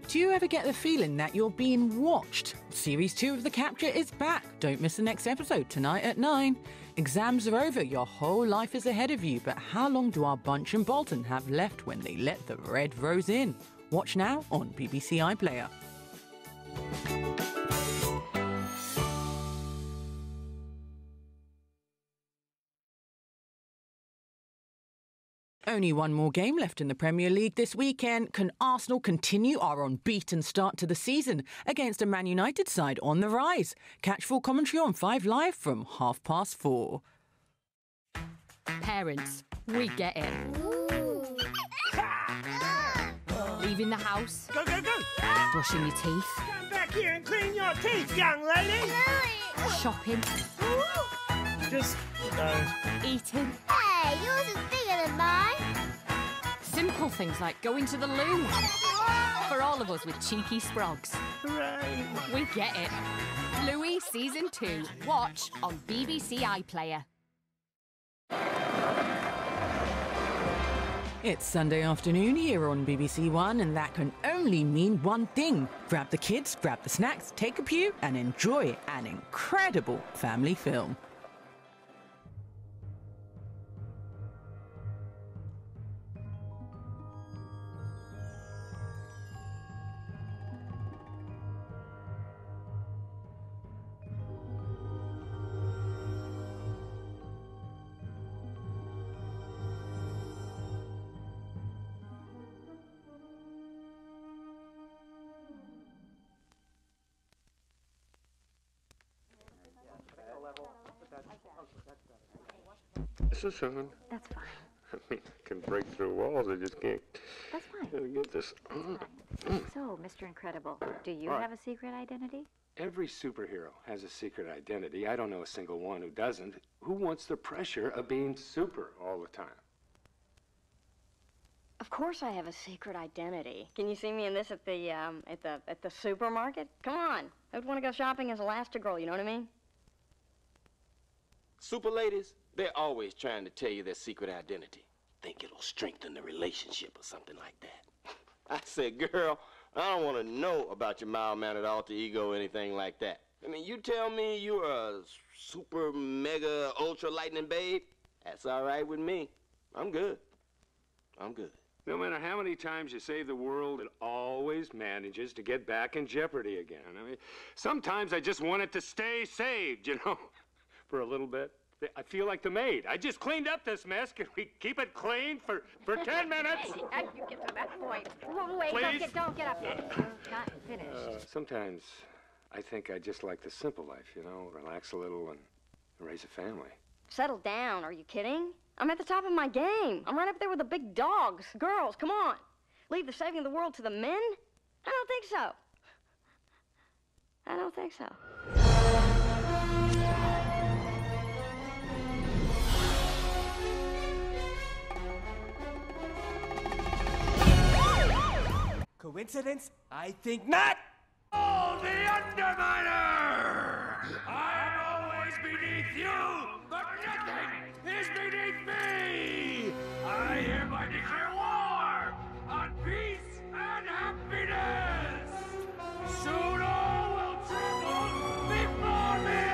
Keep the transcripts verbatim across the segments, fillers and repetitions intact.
Do you ever get the feeling that you're being watched? Series two of The Capture is back. Don't miss the next episode tonight at nine. Exams are over, your whole life is ahead of you, but how long do our Bunch and Bolton have left when they let the Red Rose in? Watch now on B B C iPlayer. Only one more game left in the Premier League this weekend. Can Arsenal continue our unbeaten start to the season against a Man United side on the rise? Catch full commentary on five Live from half past four. Parents, we get it. Leaving the house. Go, go, go! Brushing your teeth. Come back here and clean your teeth, young lady! Shopping. Just, uh... Eating. Hey, yours is bigger than mine. Simple things like going to the loo. For all of us with cheeky sprogs. Hooray! We get it. Louie Season two. Watch on B B C iPlayer. It's Sunday afternoon here on B B C One, and that can only mean one thing. Grab the kids, grab the snacks, take a pew, and enjoy an incredible family film. This is on. That's fine. I mean, I can break through walls. I just can't. That's fine. Gotta get this. So, Mister Incredible, do you What? have a secret identity? Every superhero has a secret identity. I don't know a single one who doesn't. Who wants the pressure of being super all the time? Of course I have a secret identity. Can you see me in this at the, um, at the, at the supermarket? Come on. I would want to go shopping as Elastigirl, you know what I mean? Super ladies, they're always trying to tell you their secret identity. Think it'll strengthen the relationship or something like that. I said, girl, I don't want to know about your mild-mannered alter ego or anything like that. I mean, you tell me you're a super, mega, ultra lightning babe, that's all right with me. I'm good. I'm good. No matter how many times you save the world, it always manages to get back in jeopardy again. I mean, sometimes I just want it to stay saved, you know, for a little bit. I feel like the maid. I just cleaned up this mess. Can we keep it clean for, for ten minutes? Hey, you get to that point. Wait, Please? don't get, don't get up yet. We're not finished. Uh, sometimes I think I just like the simple life, you know, relax a little and raise a family. Settle down, are you kidding? I'm at the top of my game. I'm right up there with the big dogs. Girls, come on. Leave the saving of the world to the men? I don't think so. I don't think so. Coincidence? I think not! Oh, the Underminer! I'm always beneath you, but nothing is beneath me! I hereby declare war on peace and happiness! Soon all will tremble before me!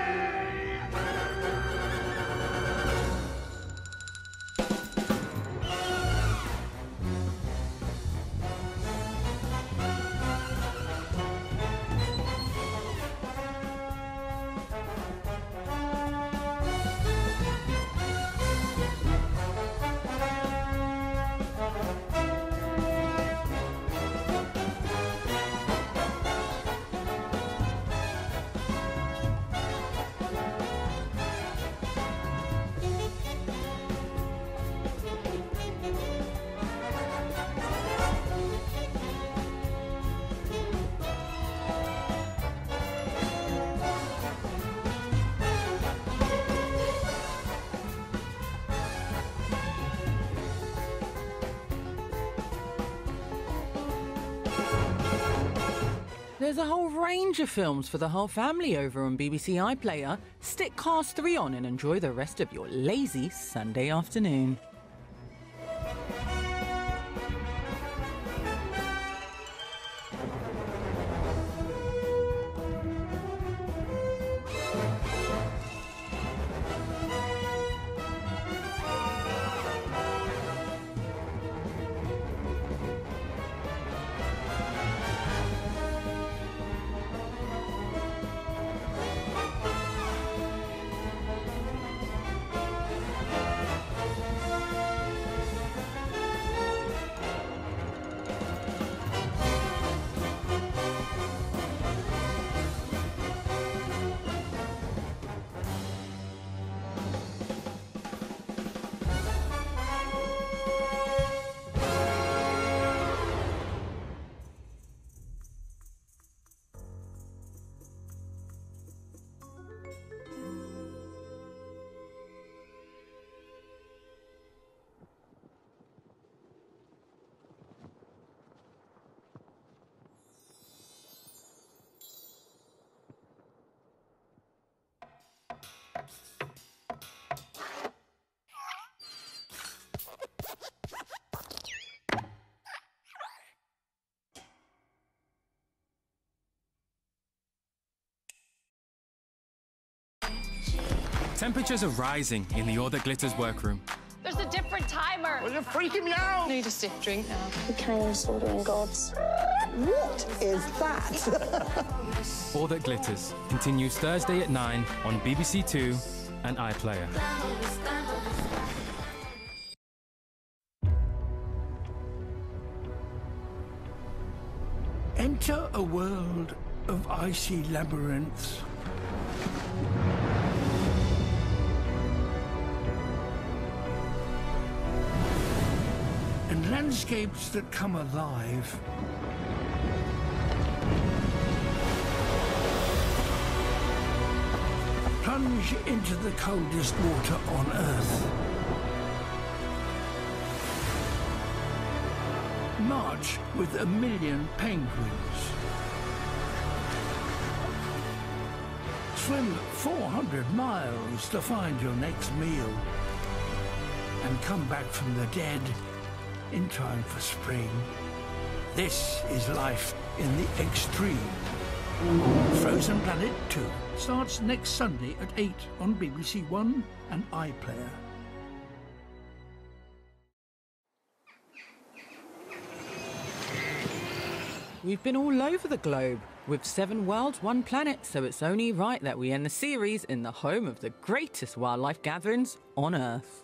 There's a whole range of films for the whole family over on B B C iPlayer. Stick Cast three on and enjoy the rest of your lazy Sunday afternoon. Temperatures are rising in the All That Glitters workroom. There's a different timer. Well, you're freaking me out. Need a stiff drink now. The kind soldering gods. What is that? All That Glitters continues Thursday at nine on B B C Two and iPlayer. Enter a world of icy labyrinths. And landscapes that come alive. Plunge into the coldest water on Earth. March with a million penguins. Swim four hundred miles to find your next meal. And come back from the dead in time for spring. This is life in the extreme. Frozen Planet two starts next Sunday at eight on B B C One and iPlayer. We've been all over the globe with seven worlds, one planet, so it's only right that we end the series in the home of the greatest wildlife gatherings on Earth.